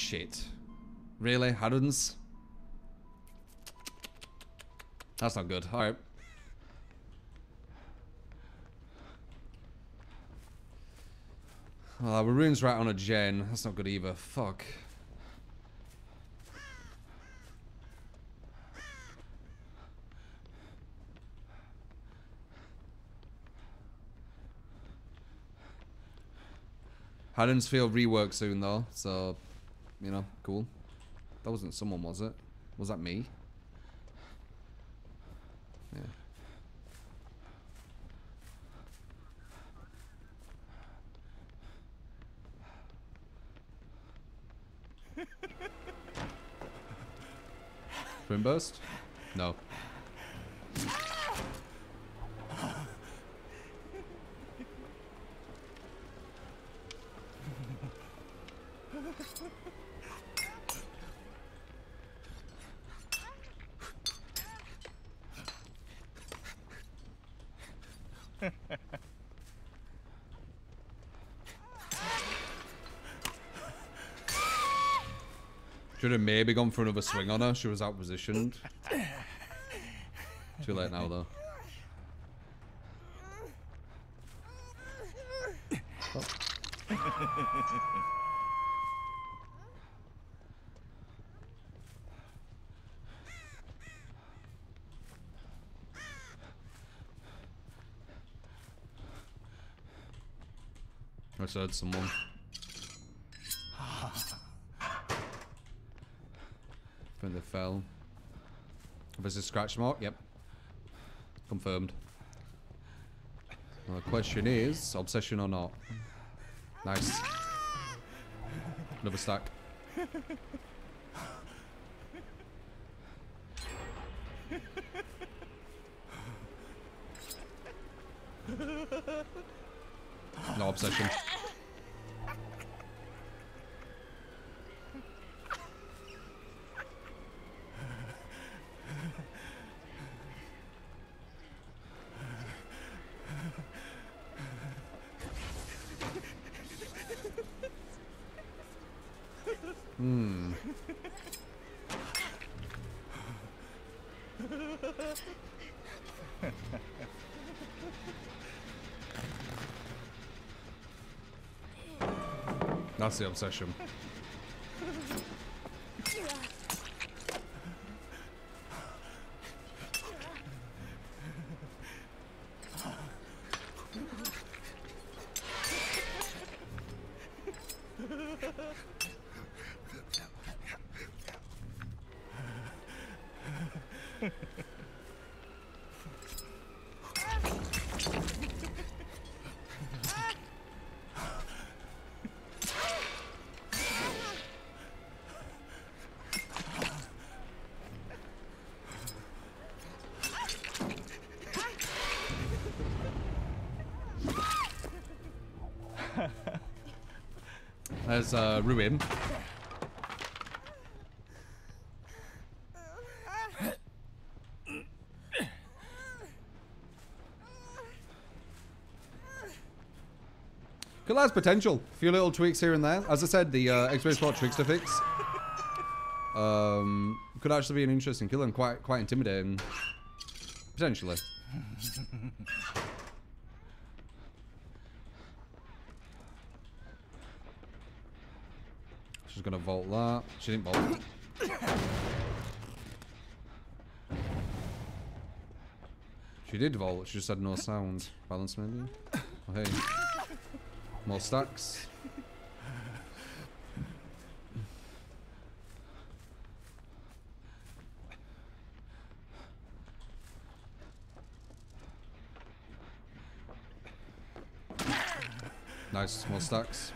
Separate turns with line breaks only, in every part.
shit. Really? Haddon's? That's not good. Alright. Well, runes right on a gen. That's not good either. Fuck. Haddon's Field rework soon though, so you know, cool. That wasn't someone, was it? Was that me? Yeah. Twin burst? No. Should have maybe gone for another swing on her. She was out positioned. Too late now, though. Oh. I just heard someone. When they fell. There's a scratch mark? Yep. Confirmed. Well, the question is, obsession or not? Nice. Another stack. No obsession. That's the obsession. There's Ruin. Could has potential. A few little tweaks here and there. As I said, the Xbox Sport Trickster fix could actually be an interesting killer and quite intimidating. Potentially. She's gonna vault that. She didn't vault. She did vault, she just had no sound. Balance maybe? Oh hey. More stacks. Nice, more stacks.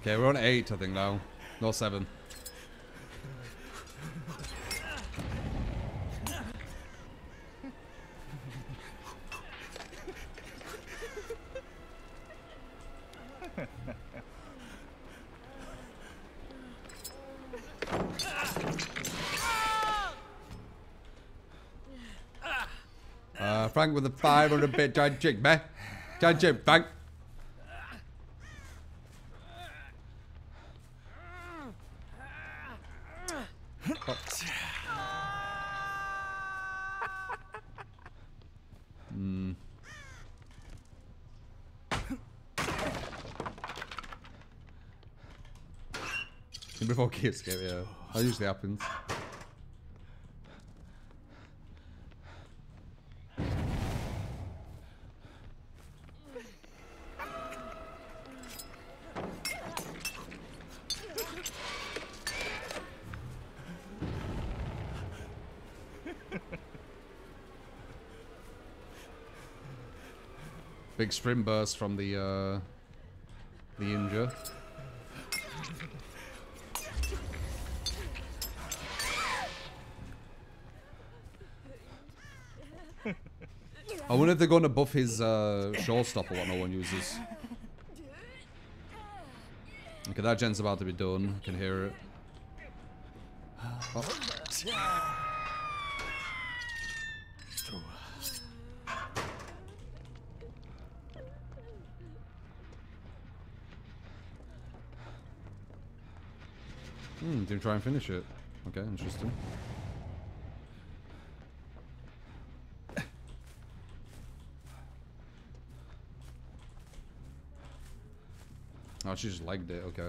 Okay, we're on 8, I think, now. No, 7. Frank with the 500 bit giant chick, man. Giant chick, Frank. Oh. Before kids get, yeah. That usually happens. Big sprint burst from the injure. I wonder if they're going to buff his showstopper what no one uses. Okay, that gen's about to be done. I can hear it. Oh. Didn't try and finish it. Okay, interesting. Oh, she just legged it, okay.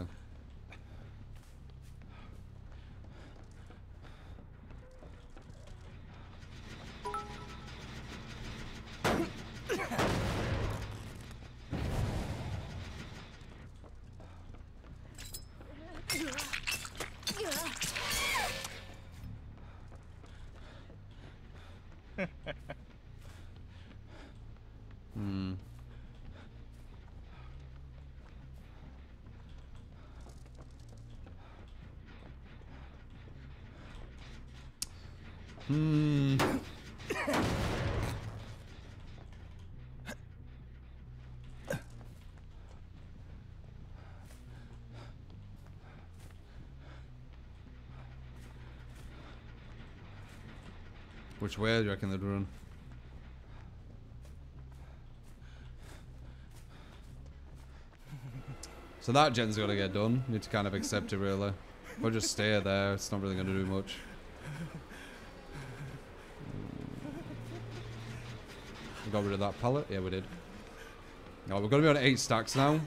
Which way do you reckon they'd run? So that gen's gotta get done. You need to kind of accept it, really. Or just stay there. It's not really gonna do much. We got rid of that pallet? Yeah, we did. No, we're gonna be on 8 stacks now.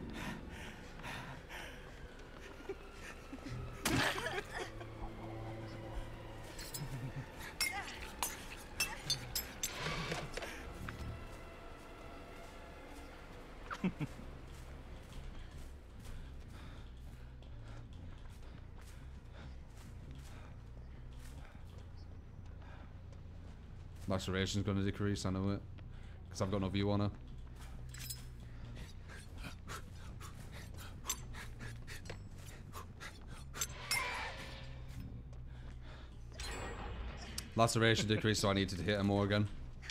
Laceration's gonna decrease, I know it. Because I've got no view on her. Laceration decreased, so I needed to hit her more again.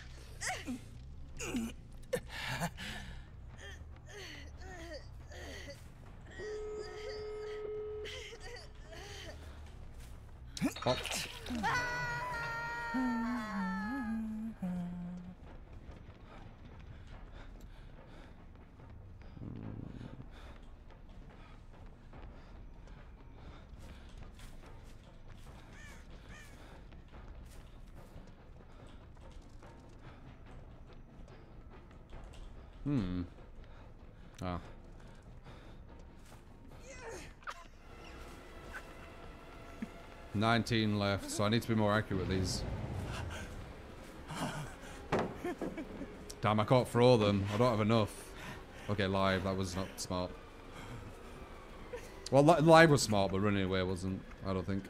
Oh. Oh. $19 left, so I need to be more accurate with these. Damn, I can't throw them. I don't have enough. Okay, live. That was not smart. Well, live was smart, but running away wasn't. I don't think.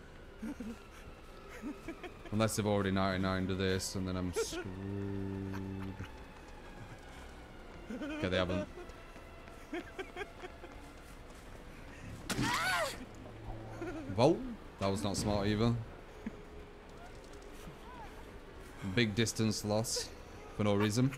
Unless they've already 99 to this, and then I'm screwed. Okay, they haven't. Vault? That was not smart either. Big distance loss for no reason.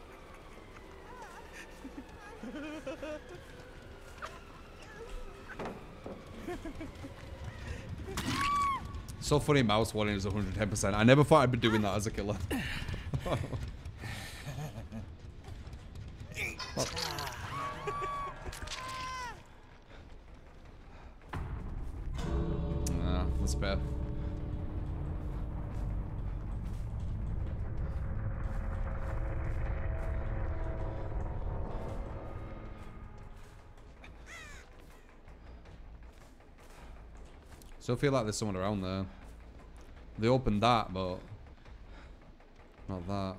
So funny, mouse walling is 110%. I never thought I'd be doing that as a killer. Nah, that's bad. So I feel like there's someone around there. They opened that, but not that.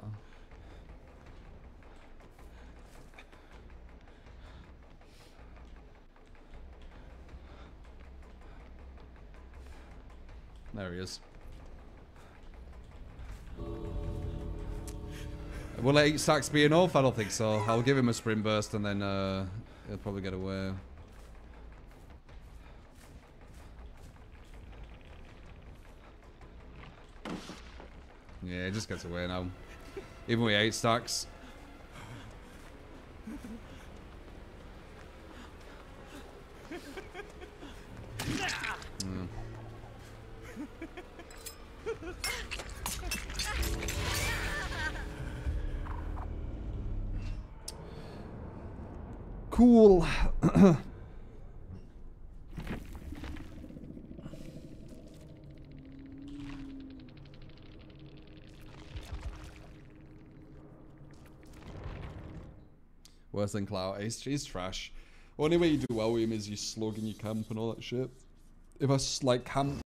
There he is. Will 8 stacks be enough? I don't think so. I'll give him a sprint burst and then he'll probably get away. Yeah, he just gets away now. Even with 8 stacks. Cool. Worse than Clout. He's trash. Only way you do well with him is you slug in your camp and all that shit. If I like camp